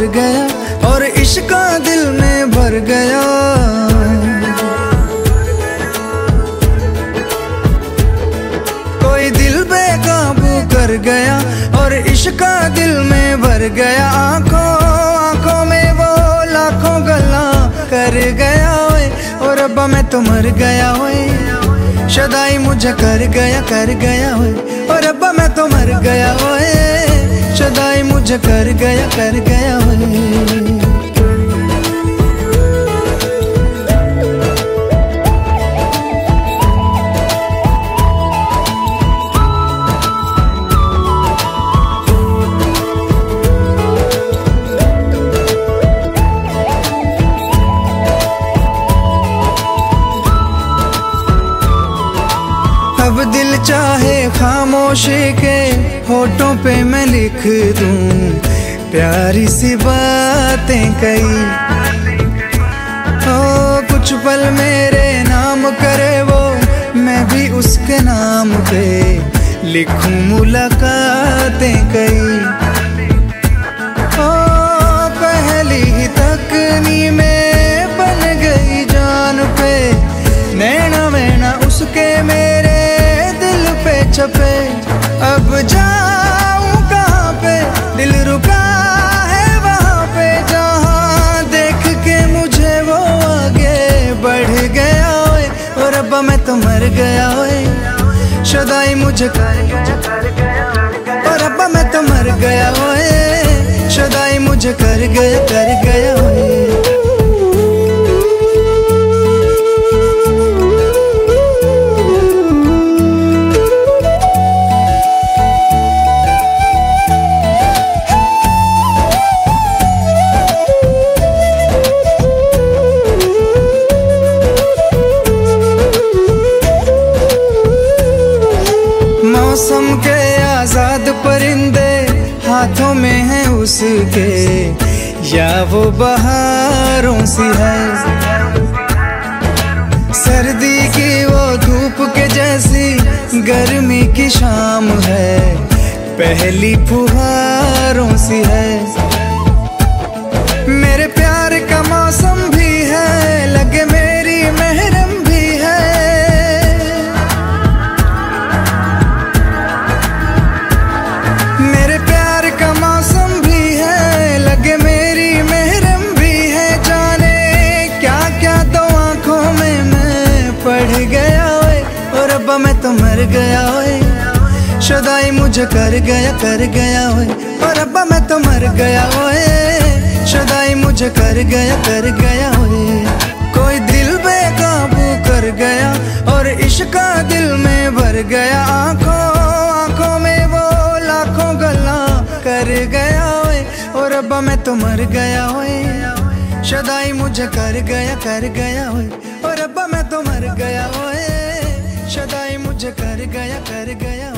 कर गया और इश्क दिल में भर गया। कोई दिल बेकाबू कर गया और इश्क दिल में भर गया। आंखों आंखों में वो लाखों गल्ला कर गया ओए, और रब्बा मैं तो मर गया ओए। शदाई मुझे कर गया ओए, और रब्बा मैं तो मर गया ओए। शदाई मुझे कर गया ओए। अब दिल चाहे खामोशी के होठों पे मैं लिख दूं प्यारी सी बातें कई। ओ कुछ पल मेरे नाम करे वो, मैं भी उसके नाम पे लिखूं मुलाकातें कई। ओ पहली ही तकनी में बन गई जान पे, नैना मैना उसके मेरे छपे। अब जाऊं कहाँ पे, दिल रुका है वहाँ पे, जहाँ देख के मुझे वो आगे बढ़ गया ओए, और रब्बा मैं तो मर गया ओए। शदाई मुझे कर गया, और रब्बा मैं तो मर गया ओए। शदाई मुझे कर गया ओए। मौसम के आजाद परिंदे हाथों में हैं उसके, या वो बहारों सी है। सर्दी की वो धूप के जैसी गर्मी की शाम है, पहली फुहारों सी है। मेरे प्यार का मौसम भी है, लगे मेरी महरम भी है। मेरे प्यार का मौसम भी है, लगे मेरी महरम भी है। जाने क्या क्या तो आंखों में मैं पढ़ गया ओए, और रब्बा मैं तो मर गया ओए। शदाई मुझे कर गया ओए, और रब्बा मैं तो मर गया ओए। शदाई मुझे कर गया ओए। कोई दिल बेकाबू कर गया और इश्क दिल में भर गया। आंखों आंखों में वो लाखों गल्ला कर गया ओए, और रब्बा मैं तो मर गया ओए। शदाई मुझे कर गया ओए, और रब्बा मैं तो मर गया ओए। शदाई मुझे कर गया